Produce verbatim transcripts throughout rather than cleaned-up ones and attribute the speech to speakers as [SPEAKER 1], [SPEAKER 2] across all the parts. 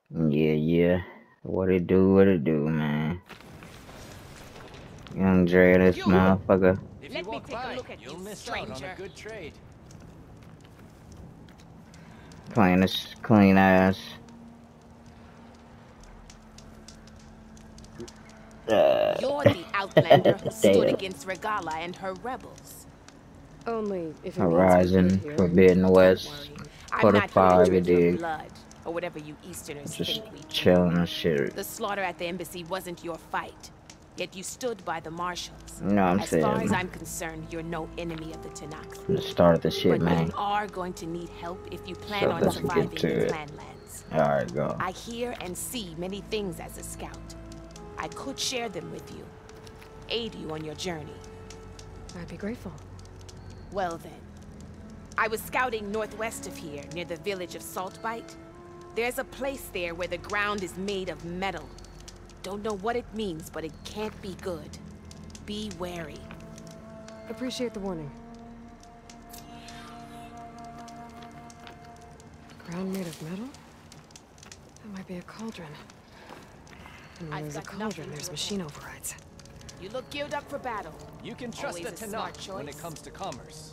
[SPEAKER 1] Yeah, yeah. What it do, what it do, man. Young Dre, this
[SPEAKER 2] You!
[SPEAKER 1] motherfucker.
[SPEAKER 2] If you walk by, you'll miss out on a good trade.
[SPEAKER 1] Clean this clean ass. Uh,
[SPEAKER 3] You're the outlander who stood
[SPEAKER 1] damn.
[SPEAKER 3] against Regala and her rebels.
[SPEAKER 4] Only if it means we're good
[SPEAKER 1] Horizon,
[SPEAKER 4] here.
[SPEAKER 1] Forbidden
[SPEAKER 3] Don't
[SPEAKER 1] West,
[SPEAKER 3] worry. I'm
[SPEAKER 1] Quarter
[SPEAKER 3] not here to
[SPEAKER 1] Five, you
[SPEAKER 3] drink your
[SPEAKER 1] dig?
[SPEAKER 3] blood, or whatever you Easterners
[SPEAKER 1] Just
[SPEAKER 3] think we do.
[SPEAKER 1] chilling and shit.
[SPEAKER 3] The slaughter at the embassy wasn't your fight, yet you stood by the marshals.
[SPEAKER 1] You know what I'm
[SPEAKER 3] As far as
[SPEAKER 1] saying?
[SPEAKER 3] I'm concerned, you're no enemy of the Tenakth.
[SPEAKER 1] Let's start the shit,
[SPEAKER 3] But
[SPEAKER 1] man.
[SPEAKER 3] you are going to need help if you plan
[SPEAKER 1] So
[SPEAKER 3] on
[SPEAKER 1] let's get
[SPEAKER 3] surviving
[SPEAKER 1] to
[SPEAKER 3] in
[SPEAKER 1] it.
[SPEAKER 3] Clanlands.
[SPEAKER 1] Alright, go.
[SPEAKER 3] I hear and see many things as a scout. I could share them with you, aid you on your journey.
[SPEAKER 4] I'd be grateful.
[SPEAKER 3] Well then, I was scouting northwest of here, near the village of Saltbite. There's a place there where the ground is made of metal. Don't know what it means, but it can't be good. Be wary.
[SPEAKER 4] Appreciate the warning. Ground made of metal? That might be a cauldron. And when
[SPEAKER 3] I've
[SPEAKER 4] there's a
[SPEAKER 3] got
[SPEAKER 4] cauldron,
[SPEAKER 3] nothing
[SPEAKER 4] there's
[SPEAKER 3] to
[SPEAKER 4] machine overrides.
[SPEAKER 3] You look geared up for battle.
[SPEAKER 2] You can trust
[SPEAKER 3] Always
[SPEAKER 2] the
[SPEAKER 3] a smart
[SPEAKER 2] Tenakth when it
[SPEAKER 3] choice.
[SPEAKER 2] comes to commerce.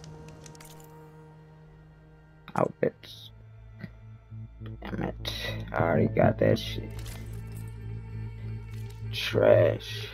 [SPEAKER 1] Outfits. Damn it. I already got that shit. Trash.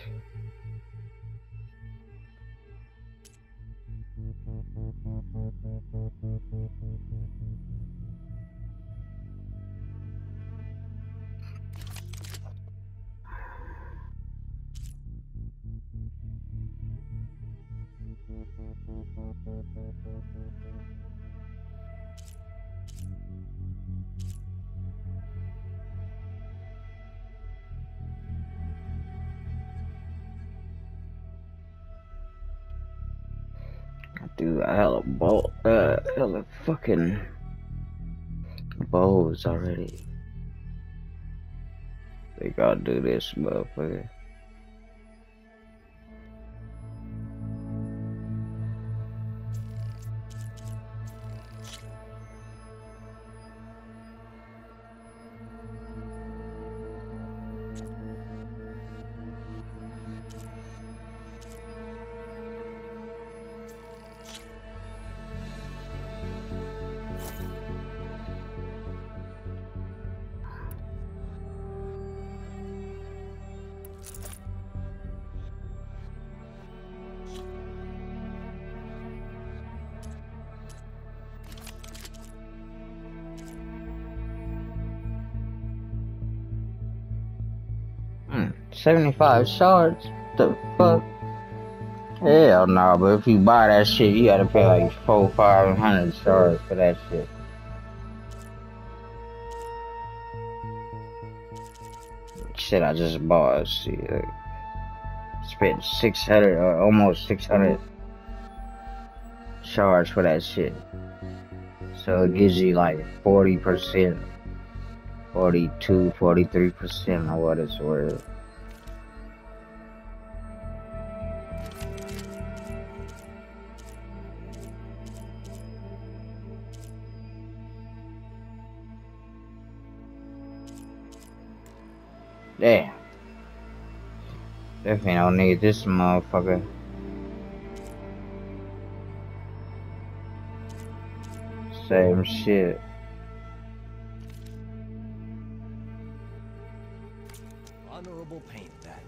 [SPEAKER 1] Dude, I hella bolt, uh, hella fucking bows already. They gotta do this, motherfucker. Hmm, seventy-five shards? The fuck? Hell no, but if you buy that shit, you gotta pay like four, five hundred shards for that shit. Shit, I just bought. See, like, spent six hundred or almost six hundred shards for that shit. So it gives you like forty percent, forty-two, forty-three percent of what it's worth. Damn. Definitely don't need this motherfucker. Same shit.
[SPEAKER 2] Honorable paint that.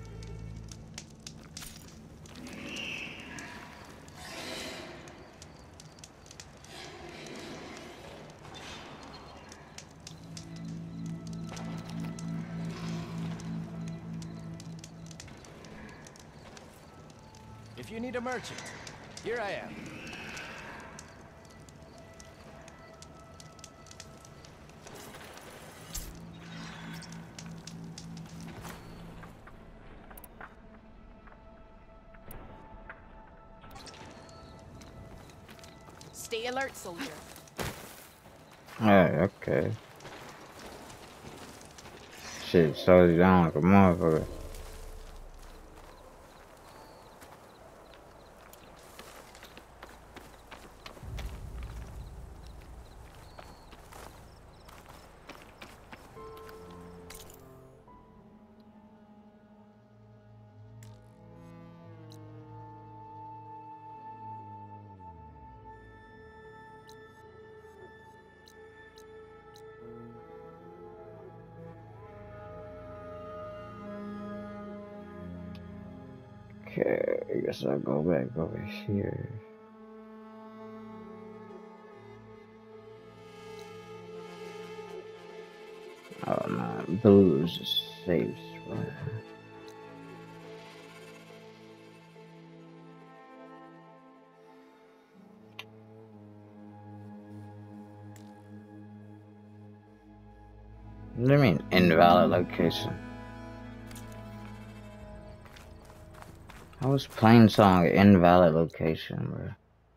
[SPEAKER 2] If you need a merchant, here I am.
[SPEAKER 3] Stay alert, soldier.
[SPEAKER 1] Hey, okay. Shit slows you down like a motherfucker. Okay, I guess I'll go back over here. Oh no, blue is a safe spot. What do you mean invalid location? I was playing song invalid location, bro.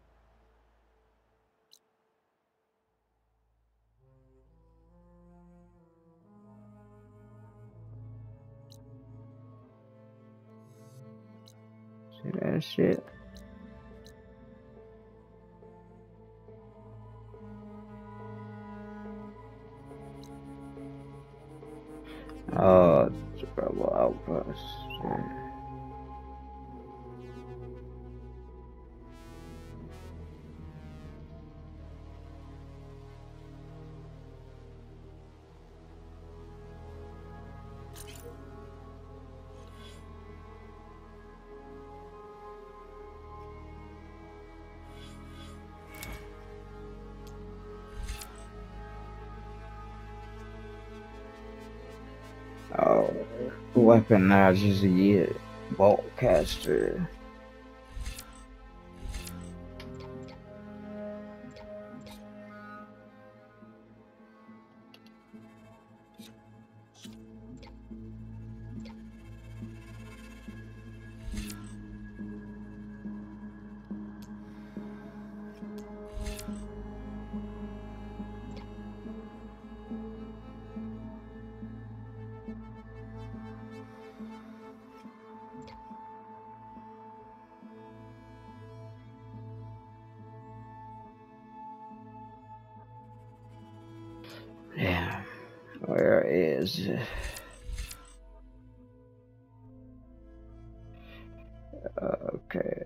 [SPEAKER 1] See that shit? Oh, trouble outpost. Yeah. Oh, weapon now just a year. Bolt caster. Yeah, where is? Okay.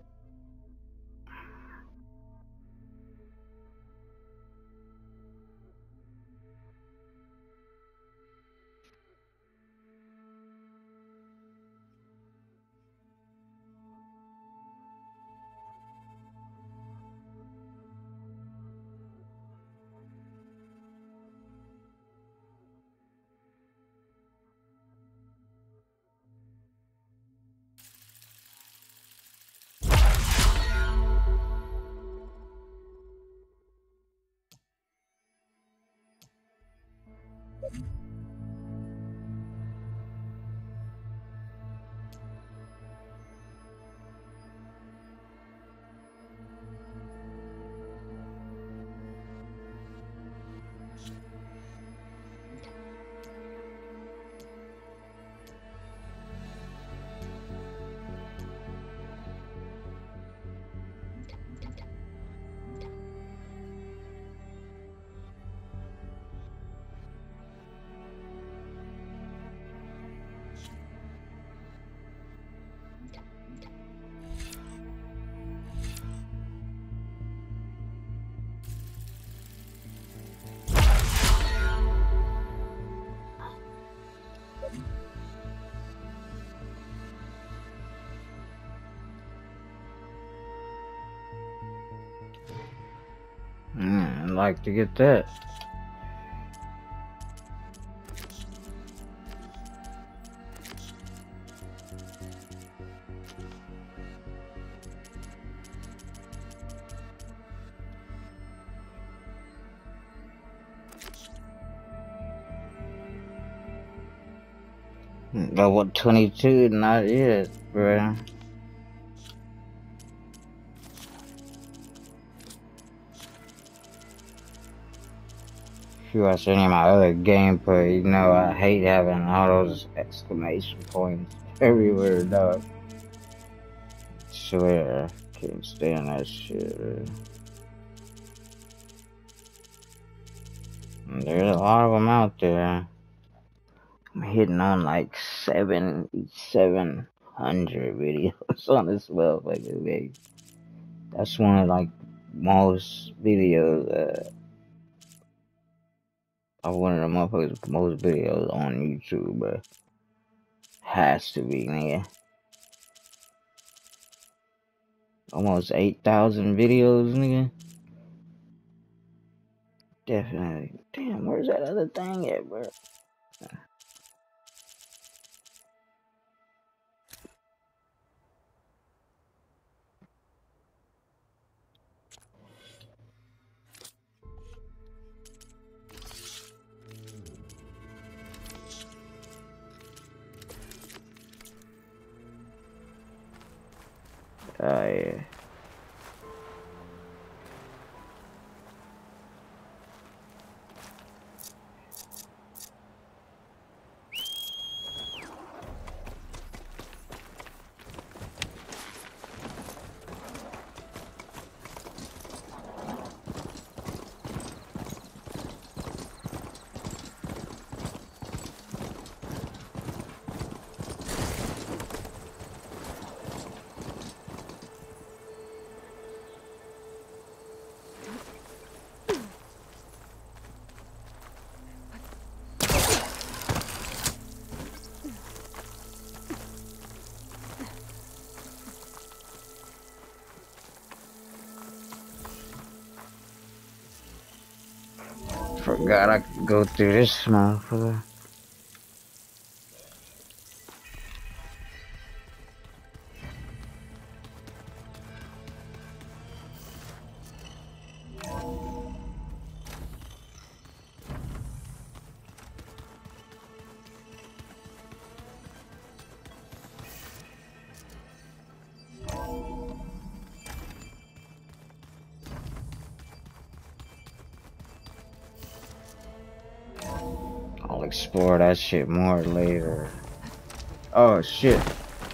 [SPEAKER 1] Mm, I'd like to get that. Level twenty-two, not yet, bruh. If you watch any of my other gameplay, you know I hate having all those exclamation points everywhere, dog. Swear, can't stand that shit, bro. There's a lot of them out there. I'm hitting on like seventy-seven hundred videos on this motherfucker, baby. That's one of like most videos, uh, of one of the motherfuckers with most videos on YouTube, bro. Has to be, nigga. Almost eight thousand videos, nigga. Definitely. Damn, where's that other thing at, bro? Oh, yeah. Forgot I could go through this motherfucker. I'll explore that shit more later. Oh shit.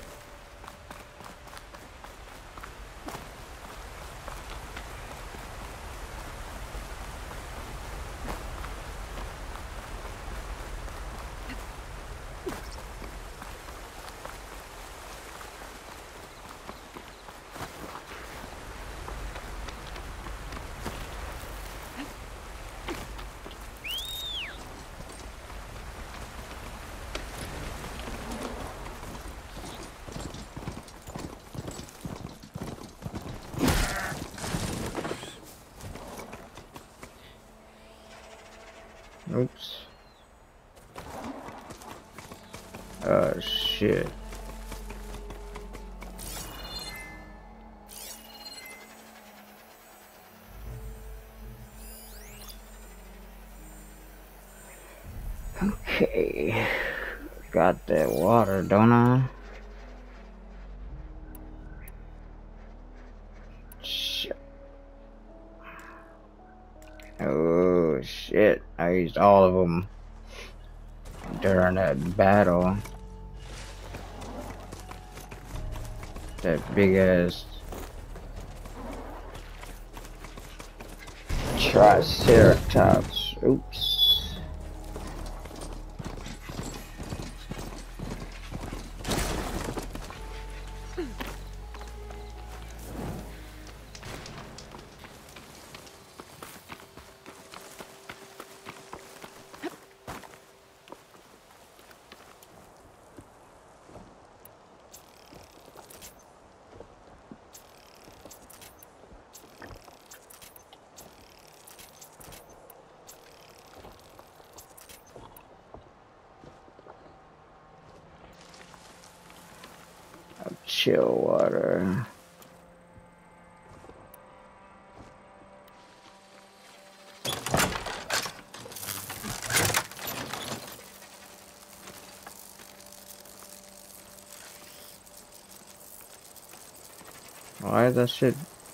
[SPEAKER 1] Oops. Oh shit. Okay. Got that water, don't I? Shit. Oh shit. I used all of them during that battle. That big ass Triceratops. Oops. Chill water. Why is that shit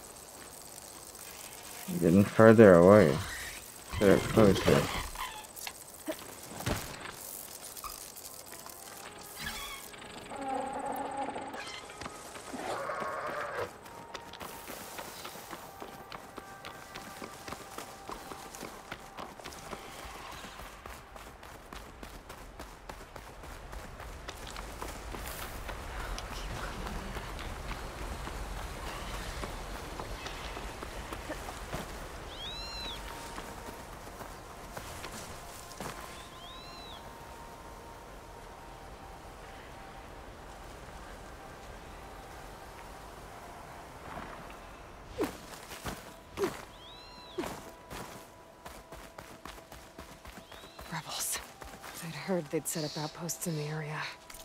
[SPEAKER 1] getting further away? They're closer.
[SPEAKER 4] heard they'd set up outposts in the area.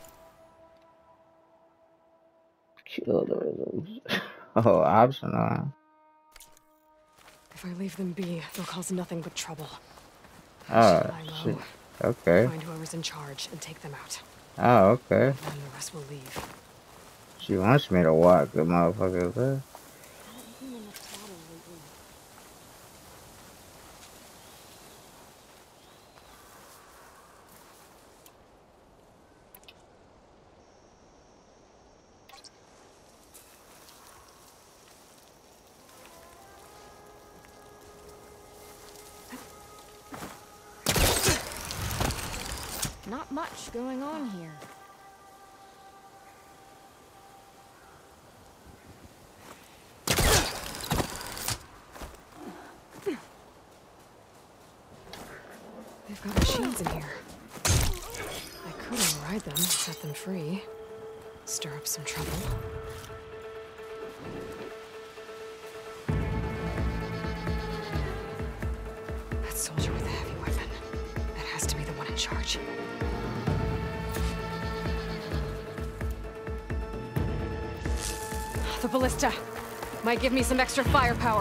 [SPEAKER 1] Kill the resolution. Oh, optional.
[SPEAKER 4] If I leave them be, they'll cause nothing but trouble.
[SPEAKER 1] Oh,
[SPEAKER 4] Lie low,
[SPEAKER 1] shit. Okay.
[SPEAKER 4] find whoever's in charge and take them out.
[SPEAKER 1] Oh, okay.
[SPEAKER 4] Then the rest will leave.
[SPEAKER 1] She wants me to walk the motherfuckers there.
[SPEAKER 5] Not much going on here.
[SPEAKER 4] They've got machines in here. I could override them, set them free. Stir up some trouble. That soldier with the heavy weapon. That has to be the one in charge. The ballista might give me some extra firepower.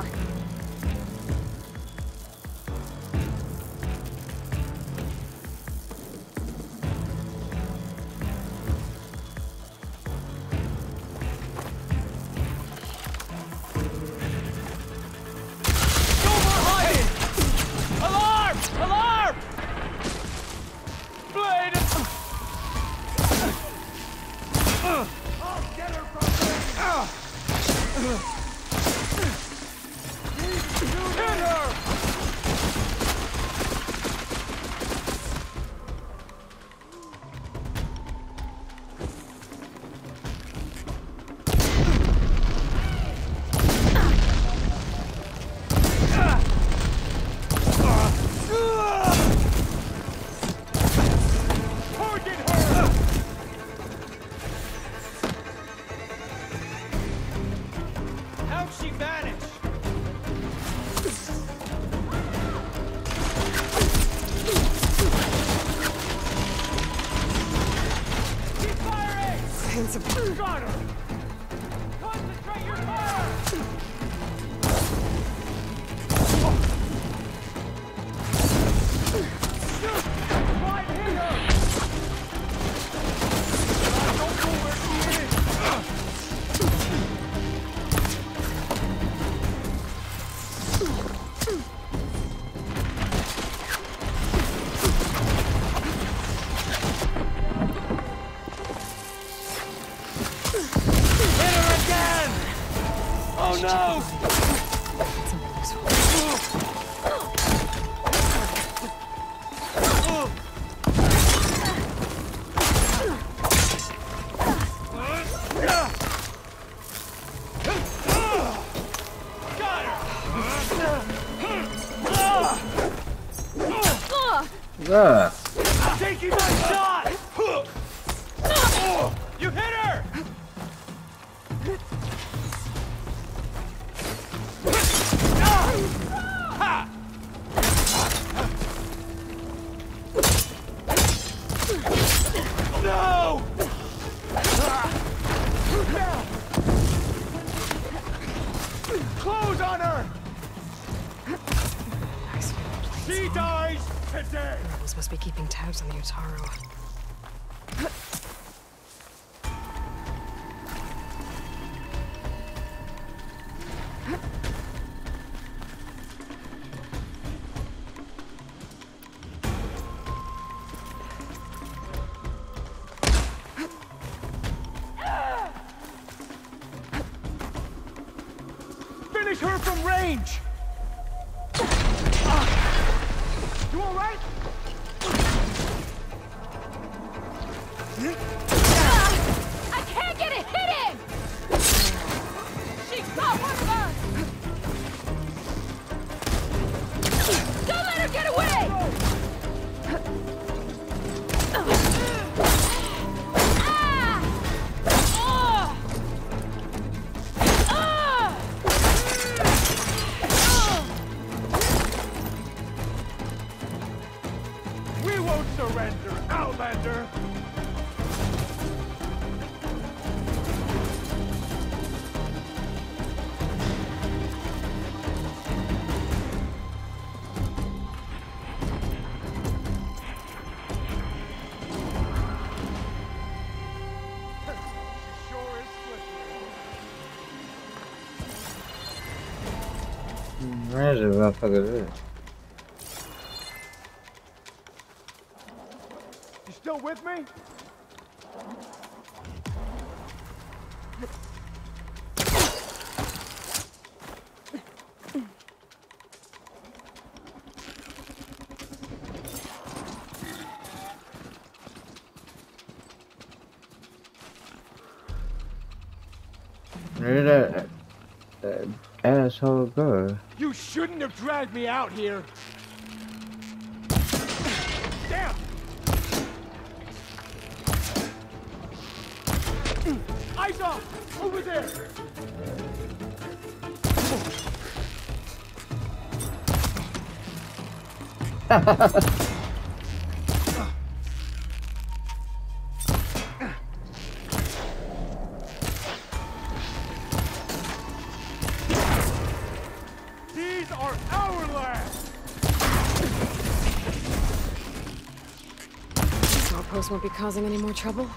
[SPEAKER 2] Got her! Concentrate your fire! Shoot! Right here! I don't know where she is! Oh no!
[SPEAKER 1] Yeah.
[SPEAKER 2] Taking my shot! You hit her! No! Close on her! She dies today!
[SPEAKER 4] The rebels must be keeping tabs on the Utaru.
[SPEAKER 2] Finish her from range! You all right?
[SPEAKER 3] I can't get a hit in! She got one of us! Don't let her get away! Ah! Oh! Ah!
[SPEAKER 2] Surrender, Outlander! Sure is slippery.
[SPEAKER 1] Where's the motherfucker this?
[SPEAKER 2] You still with me?
[SPEAKER 1] Where did that, that asshole go?
[SPEAKER 2] You shouldn't have dragged me out here. Damn! Eyes off! Over there! These are our lands!
[SPEAKER 4] This outpost won't be causing any more trouble.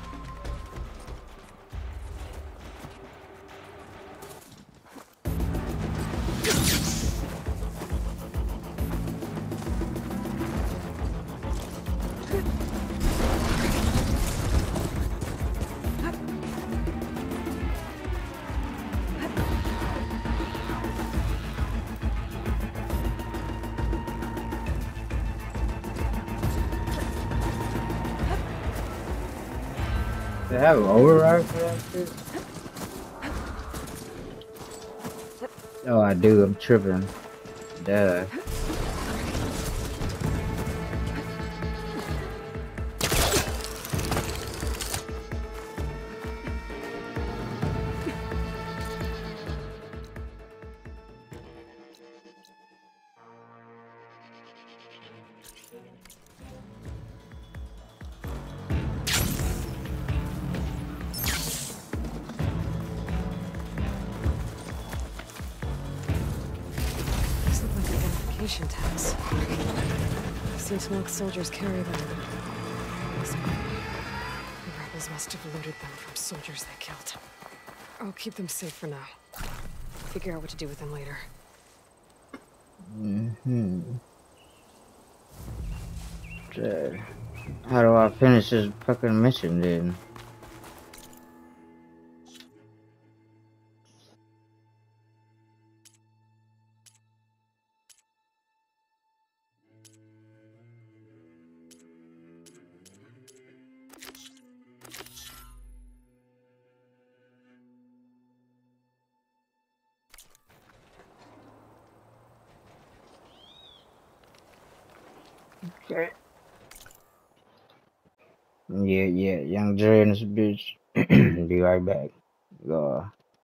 [SPEAKER 1] They have an override for that shit? Oh, I do. I'm tripping. Duh.
[SPEAKER 4] These look like identification tags. I've seen some soldiers carry them. Must be. The rebels must have looted them from soldiers they killed. I'll keep them safe for now. Figure out what to do with them later.
[SPEAKER 1] Mm-hmm. So, how do I finish this fucking mission then? Okay. Yeah, yeah, young Dre and this bitch. Be right back. Go.